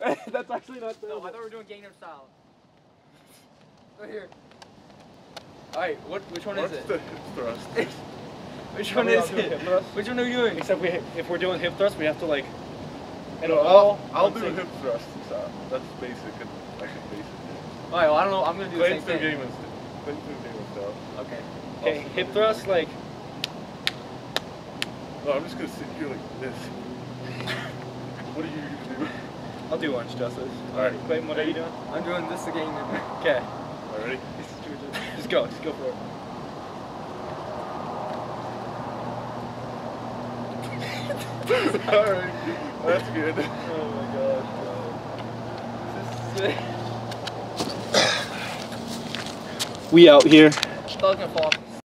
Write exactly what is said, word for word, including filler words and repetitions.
That's actually not No, I thought we were doing Gangnam Style. Right here. Alright, what? Which one What's is it? the hip thrust? Which one is it? Which one are you doing? Except we, if we're doing hip thrust, we have to like. No, I'll, I'll do hip thrust. So that's basic and I can basic. Alright, well I don't know. I'm gonna do the same Clayton thing. Gaming Clayton Gaming style. Okay. Okay, hip thrust like. No, I'm just gonna sit here like this. What are you gonna do? I'll do orange justice. Alright. Clayton, what are you doing? I'm doing this again. Okay. All ready? Just go. Just go for it. Alright. That's good. Oh my gosh. This is sick. We out here. I thought I was gonna fall off.